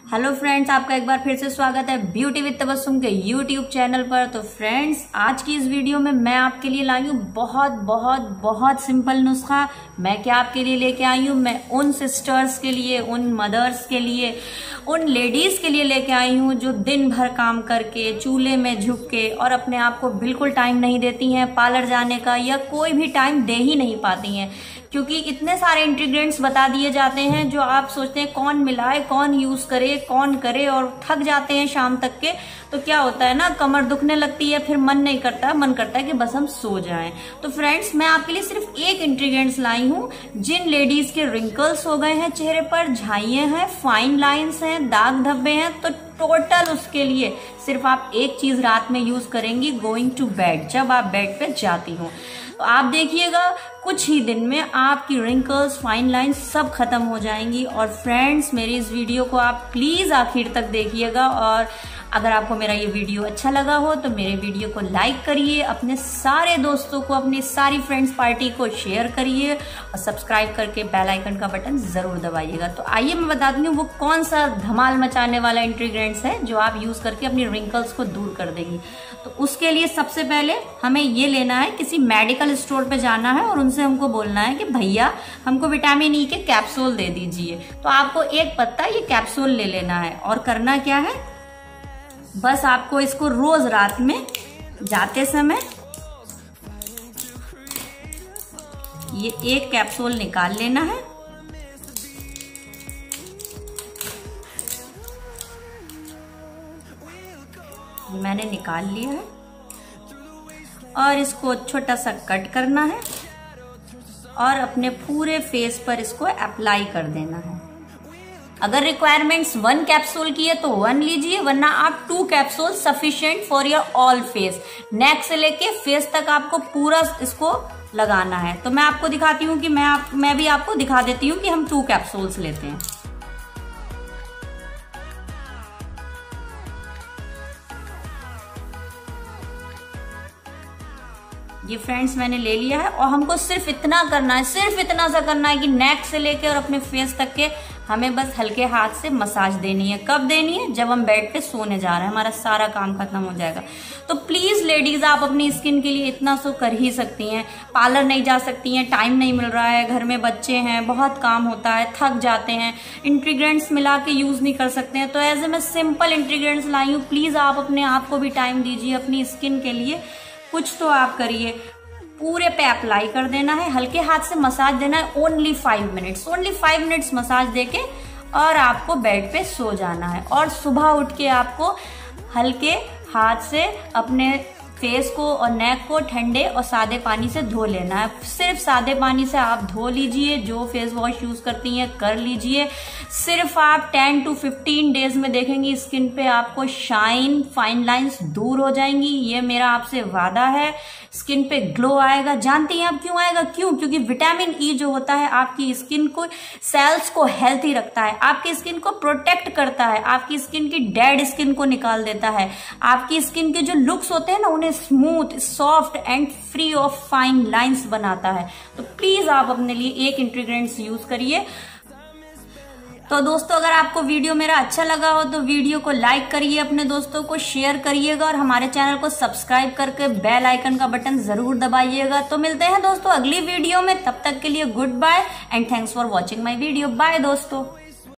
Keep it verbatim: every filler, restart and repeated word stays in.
Hello friends, आपका एक बार फिर से स्वागत है ब्यूटी विद तबस्सुम के यूट्यूब चैनल पर। तो फ्रेंड्स, आज की इस वीडियो में मैं आपके लिए लाई हूँ बहुत बहुत बहुत सिंपल नुस्खा। मैं क्या आपके लिए लेके आई हूँ, मैं उन सिस्टर्स के लिए, उन मदर्स के लिए, उन लेडीज के लिए लेके आई हूँ जो दिन भर काम करके चूल्हे में झुक के और अपने आप को बिल्कुल टाइम नहीं देती हैं पार्लर जाने का, या कोई भी टाइम दे ही नहीं पाती हैं, क्योंकि इतने सारे इंग्रेडिएंट्स बता दिए जाते हैं जो आप सोचते हैं कौन मिलाए, कौन यूज करे, कौन करे, और थक जाते हैं शाम तक के। तो क्या होता है ना, कमर दुखने लगती है, फिर मन नहीं करता, मन करता है कि बस हम सो जाएं। तो फ्रेंड्स, मैं आपके लिए सिर्फ एक इंग्रेडिएंट्स लाई हूँ। जिन लेडीज के रिंकल्स हो गए हैं चेहरे पर, झाइयां हैं, फाइन लाइंस हैं, दाग धब्बे हैं, तो टोटल उसके लिए सिर्फ आप एक चीज रात में यूज करेंगी, गोइंग टू बेड, जब आप बेड पे जाती हो। तो आप देखिएगा कुछ ही दिन में आपकी रिंकल्स, फाइन लाइंस सब खत्म हो जाएंगी। और फ्रेंड्स, मेरी इस वीडियो को आप प्लीज आखिर तक देखिएगा, और अगर आपको मेरा ये वीडियो अच्छा लगा हो तो मेरे वीडियो को लाइक करिए, अपने सारे दोस्तों को, अपनी सारी फ्रेंड्स पार्टी को शेयर करिए, और सब्सक्राइब करके बेल आइकन का बटन जरूर दबाइएगा। तो आइए मैं बताती हूँ वो कौन सा धमाल मचाने वाला इंग्रेडिएंट्स है जो आप यूज करके अपनी रिंकल्स को दूर कर देंगी। तो उसके लिए सबसे पहले हमें ये लेना है, किसी मेडिकल स्टोर पे जाना है और उनसे हमको बोलना है कि भैया हमको विटामिन ई के कैप्सूल दे दीजिए। तो आपको एक पत्ता ये कैप्सूल ले लेना है, और करना क्या है, बस आपको इसको रोज रात में जाते समय ये एक कैप्सूल निकाल लेना है। मैंने निकाल लिया है, और इसको छोटा सा कट करना है और अपने पूरे फेस पर इसको अप्लाई कर देना है। अगर रिक्वायरमेंट्स वन कैप्सूल की है तो वन लीजिए, वरना आप two capsule sufficient for your all face. Neck से लेके फेस तक आपको पूरा इसको लगाना है। तो मैं आपको दिखाती हूँ कि मैं आप मैं भी आपको दिखा देती हूँ कि हम टू कैप्सूल्स लेते हैं। ये फ्रेंड्स मैंने ले लिया है, और हमको सिर्फ इतना करना है, सिर्फ इतना सा करना है कि नेक से लेके और अपने फेस तक के हमें बस हल्के हाथ से मसाज देनी है। कब देनी है? जब हम बेड पे सोने जा रहे हैं, हमारा सारा काम खत्म हो जाएगा। तो प्लीज लेडीज, आप अपनी स्किन के लिए इतना सो कर ही सकती हैं। पार्लर नहीं जा सकती हैं, टाइम नहीं मिल रहा है, घर में बच्चे हैं, बहुत काम होता है, थक जाते हैं, इंग्रेडिएंट्स मिला के यूज नहीं कर सकते हैं। तो एज ए मैं सिंपल इंग्रेडिएंट्स लाई हूँ, प्लीज आप अपने आप को भी टाइम दीजिए अपनी स्किन के लिए, कुछ तो आप करिए। पूरे पे अप्लाई कर देना है, हल्के हाथ से मसाज देना है, only five minutes only five minutes massage देके और आपको बेड पे सो जाना है। और सुबह उठ के आपको हल्के हाथ से अपने फेस को और नेक को ठंडे और सादे पानी से धो लेना है। सिर्फ सादे पानी से आप धो लीजिए, जो फेस वॉश यूज करती हैं कर लीजिए। सिर्फ आप टेन टू फिफ्टीन डेज में देखेंगी स्किन पे आपको शाइन, फाइन लाइंस दूर हो जाएंगी। ये मेरा आपसे वादा है, स्किन पे ग्लो आएगा। जानती हैं आप क्यों आएगा? क्यों? क्योंकि विटामिन ई जो होता है आपकी स्किन को, सेल्स को हेल्थी रखता है, आपकी स्किन को प्रोटेक्ट करता है, आपकी स्किन की डेड स्किन को निकाल देता है, आपकी स्किन के जो लुक्स होते हैं ना उन्हें smooth, soft and free of fine lines बनाता है। तो प्लीज आप अपने लिए एक इंग्रेडिएंट्स यूज करिए। तो दोस्तों, अगर आपको वीडियो मेरा अच्छा लगा हो तो वीडियो को लाइक करिए, अपने दोस्तों को शेयर करिएगा, और हमारे चैनल को सब्सक्राइब करके बेल आइकन का बटन जरूर दबाइएगा। तो मिलते हैं दोस्तों अगली वीडियो में, तब तक के लिए good bye and thanks for watching my video. Bye दोस्तों।